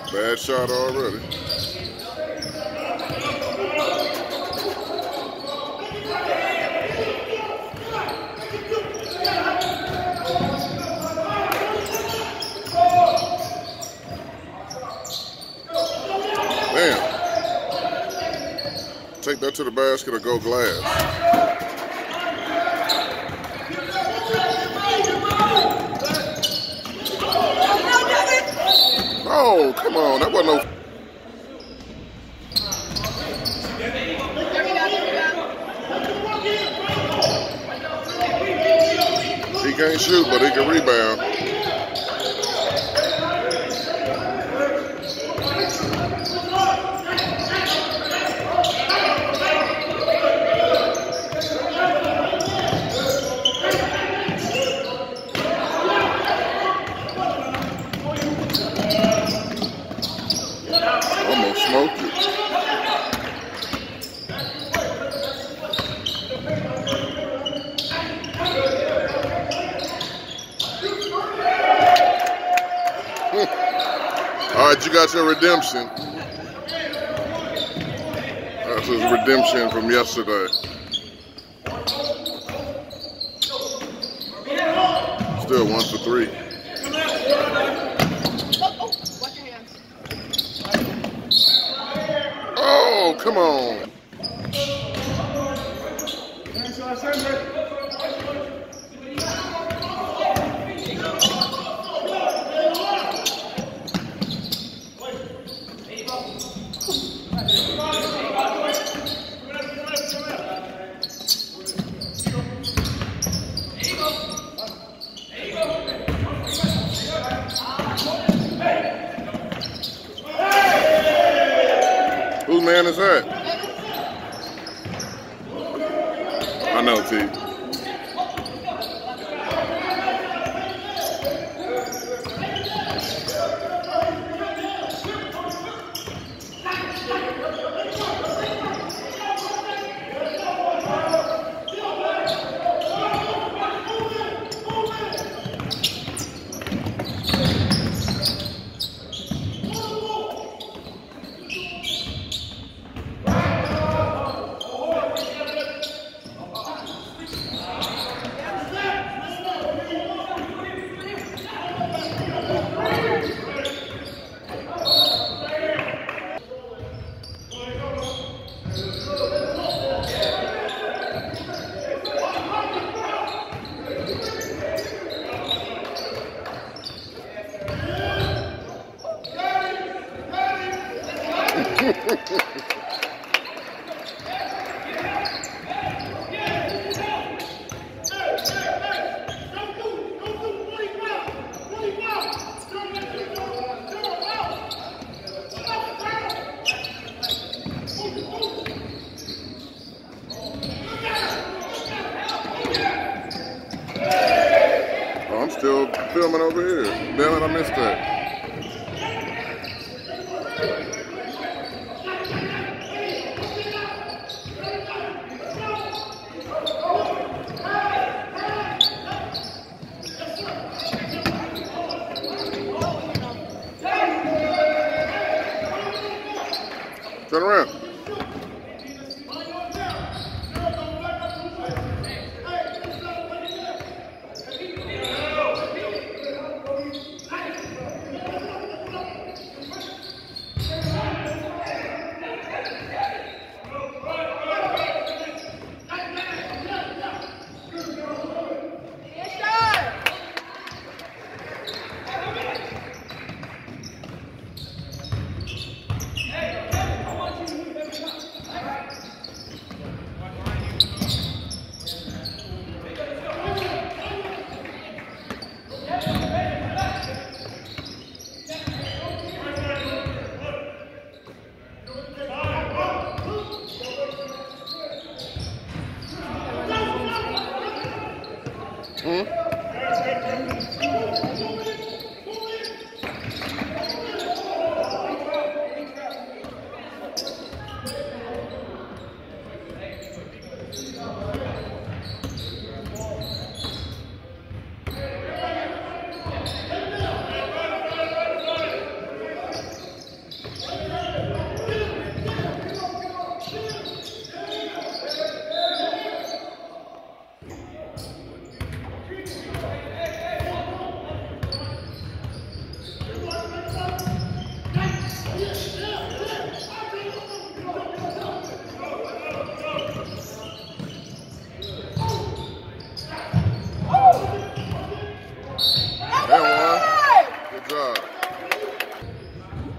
Bad shot already. Damn. Take that to the basket or go glass. Oh, come on. That wasn't no... He can't shoot, but he can rebound. Almost smoked it. All right, you got your redemption. That's his redemption from yesterday. Still 1 for 3. Oh, come on. Whose man is that? I know, T. I'm still filming over here. Damn it, I missed that. Turn around.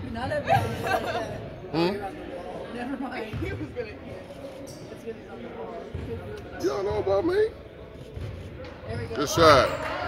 None of them was like that. Never mind. He was gonna hit. It's good he's on the ball. You don't know about me? There we go. Good shot.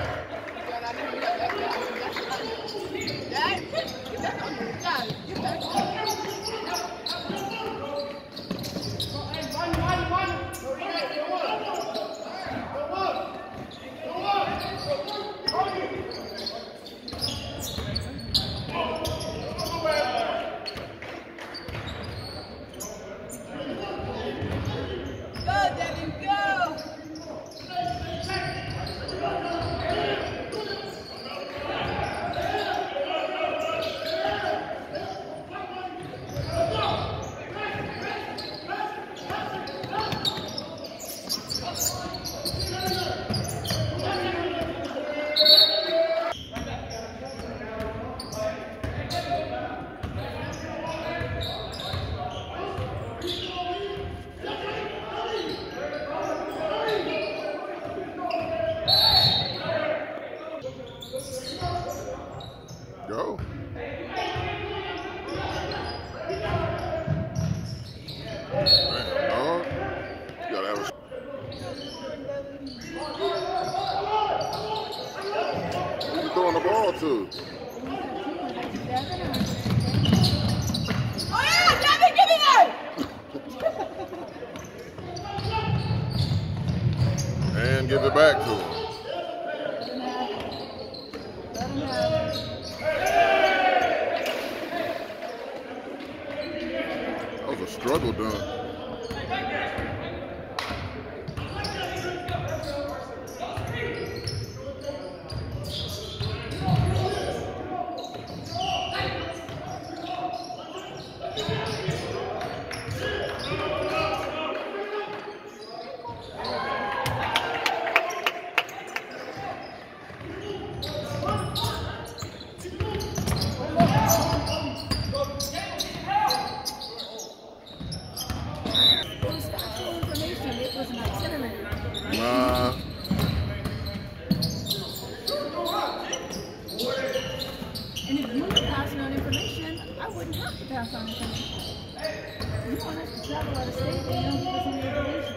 Go. Man, dog. You gotta have a... Who you throwing the ball to? Oh yeah, Devin, give me that! And give it back to him. That was a struggle done. Nah. And if you were passing on information, I wouldn't have to pass on information. You don't have to travel out of state and you don't give us any information.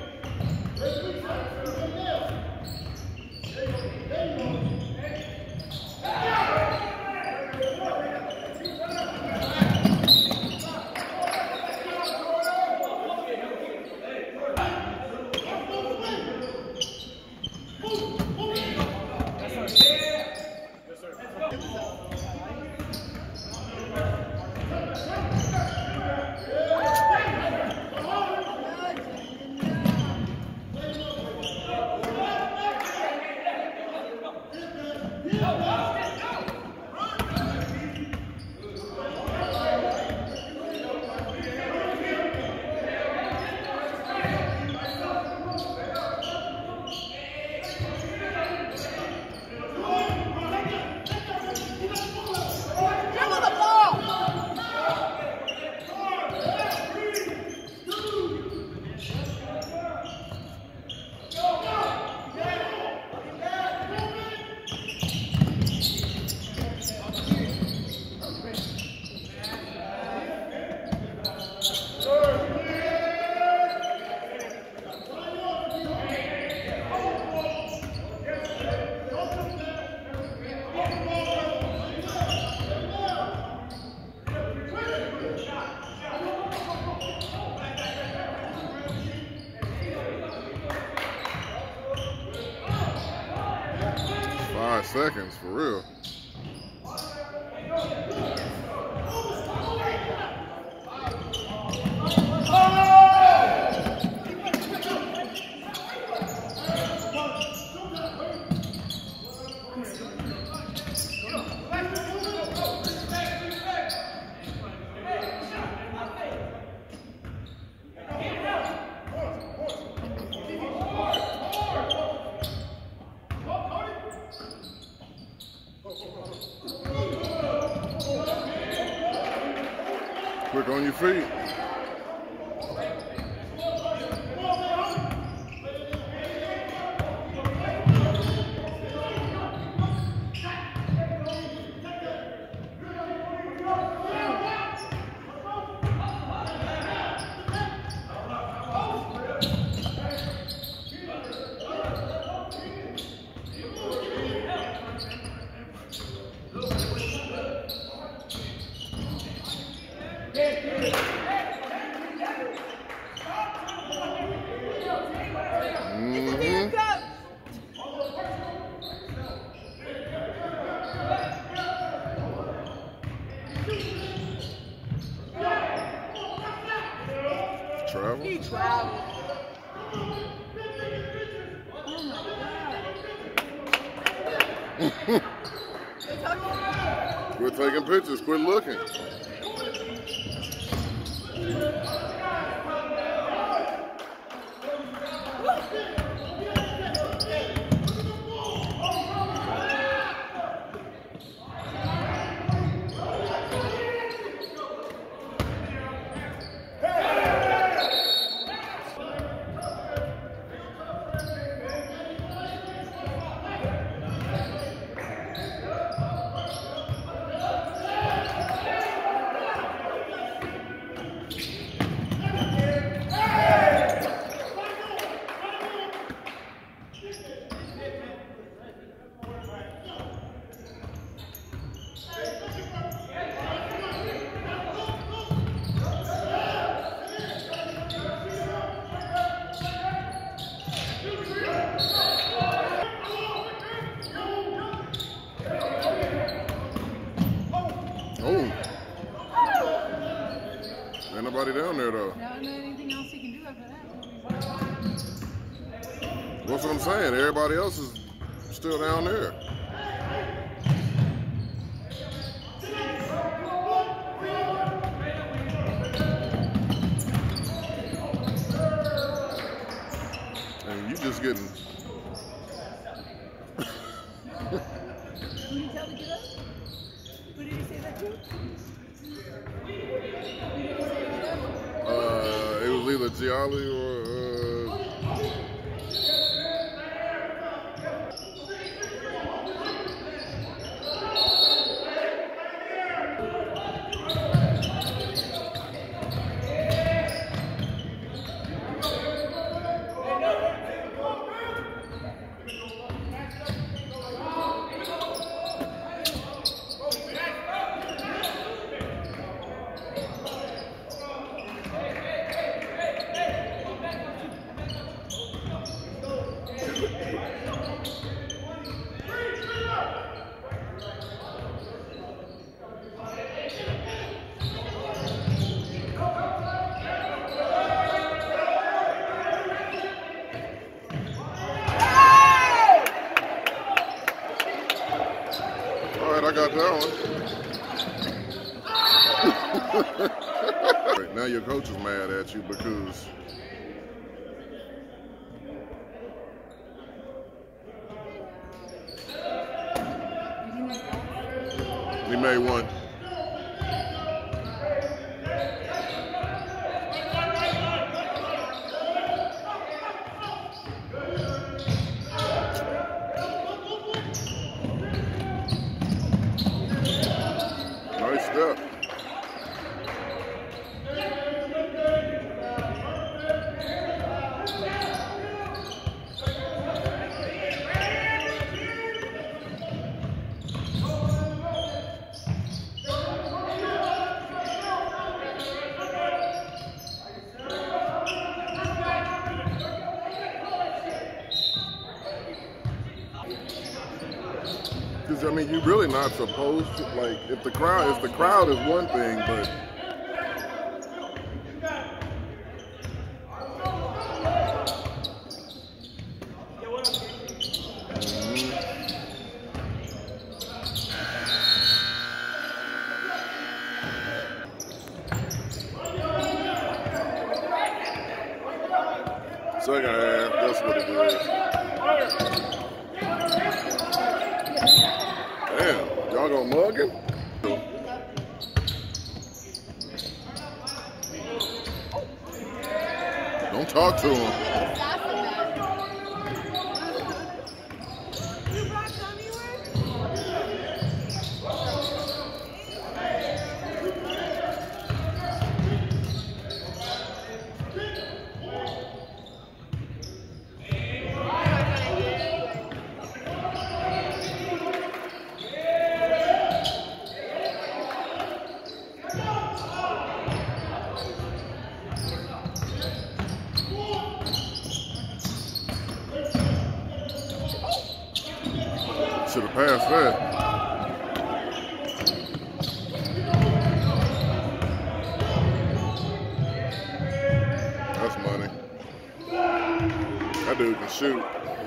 Seconds, for real. Quick on your feet. Mm-hmm. Travel? He traveled. Quit taking pictures. Quit looking. Oh. Ain't nobody down there though. Now, anything else he can do after that? That's what I'm saying. Everybody else is still down there. And you just getting. Who did you tell to get up? Who did he say that to? It was either Gialli or. I got that one. Now your coach is mad at you because he made one. Nice step. Because I mean, you're really not supposed to, like, if the crowd is one thing, but second half, that's what it is. Damn, y'all gonna mug him? Don't talk to him. You brought Tommy with? Pass that. That's money. That dude can shoot.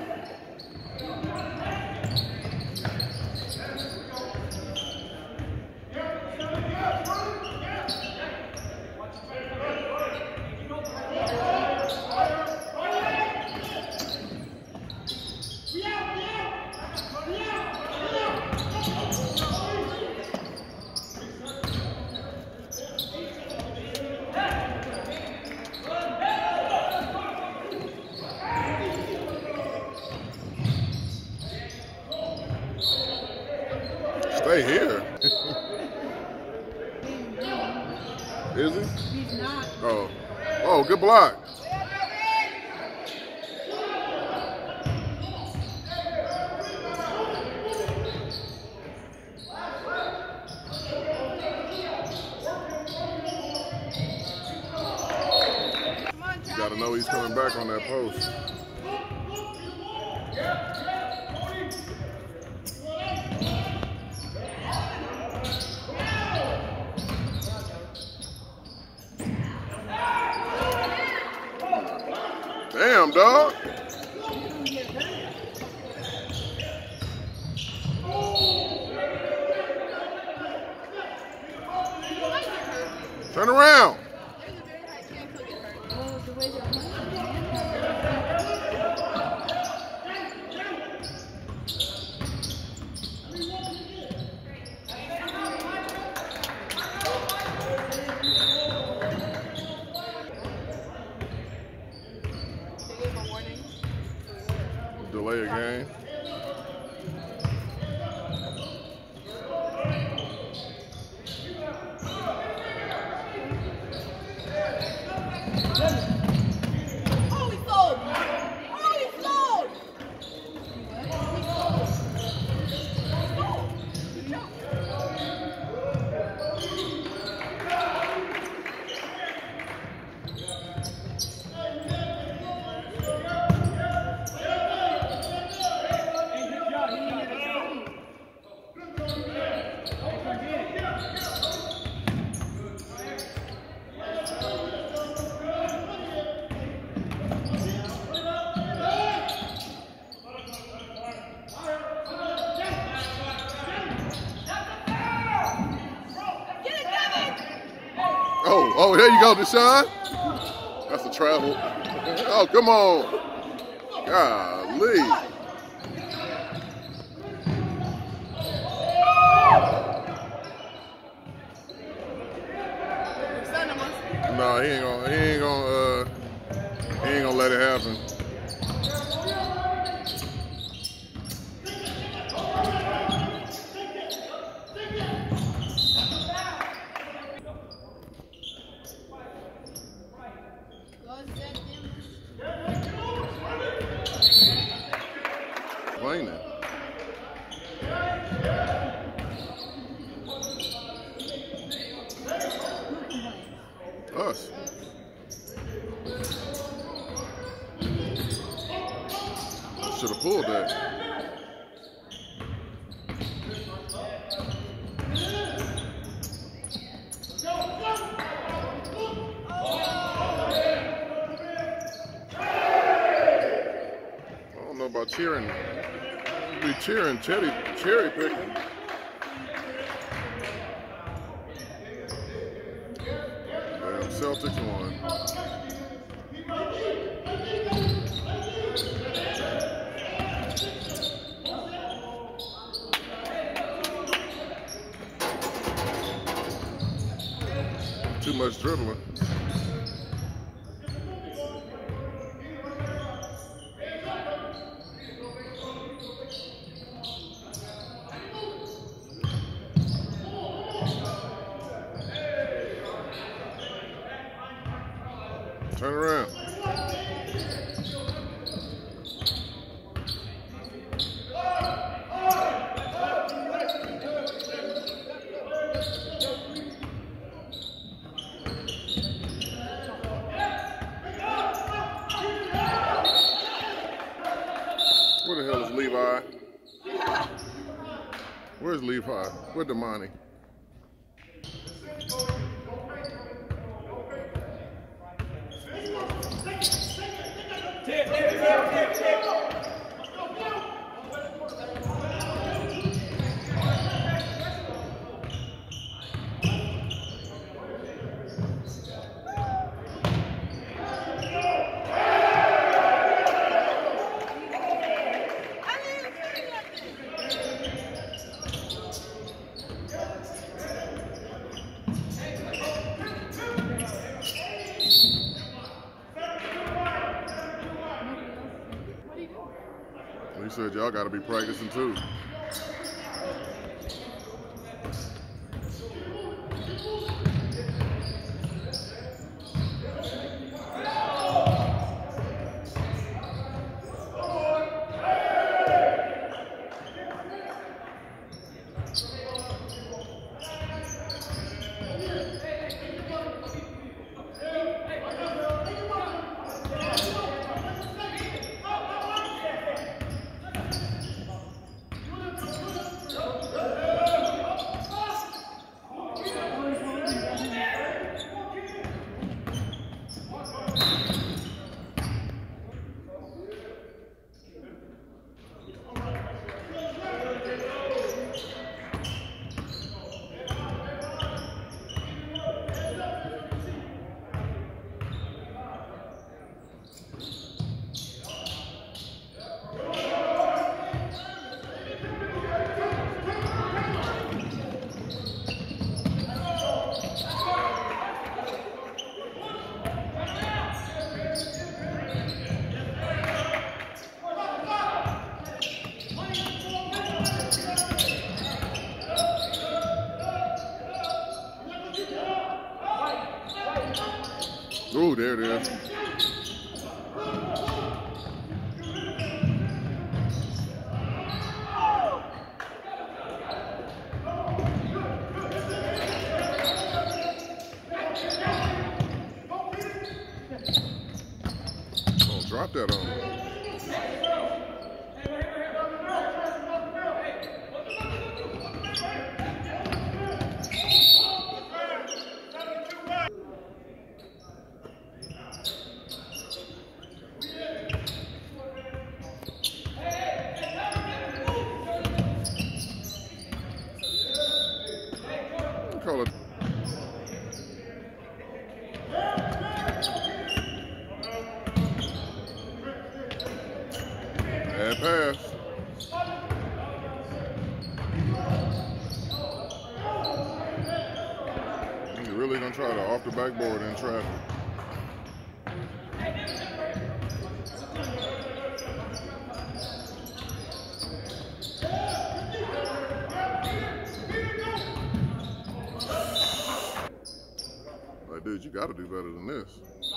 Stay here. Is he? He's not. Oh. Oh, good block. You gotta know he's coming back on that post. Damn, dog. Turn around. Well, the way they're playing, Delay a game. Oh, he sold! Oh, he sold! Oh, there you go, Deshaun. That's a travel. Oh, come on. Golly. No, he ain't gonna let it happen. Playing it. Us. Should have pulled that. I don't know about cheering. Be cheering, cherry picking. Damn, Celtics won. Too much dribbling. Turn around. Where the hell is Levi? Where's Levi? Where's Damani? He said y'all got to be practicing too. Oh, there it is. Oh, drop that on him. Call it. Bad pass. He's really gonna try to off the backboard in traffic. Like, dude, you gotta do better than this.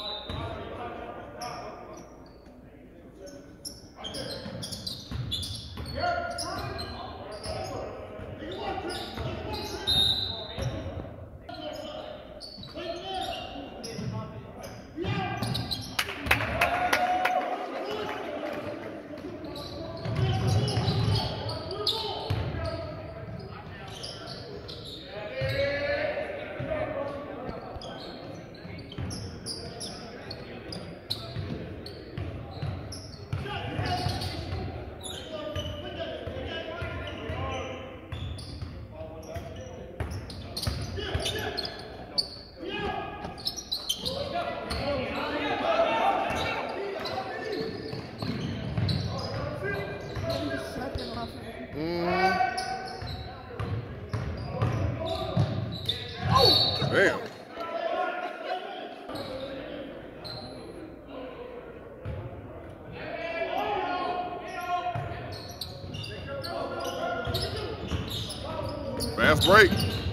Damn. Fast break.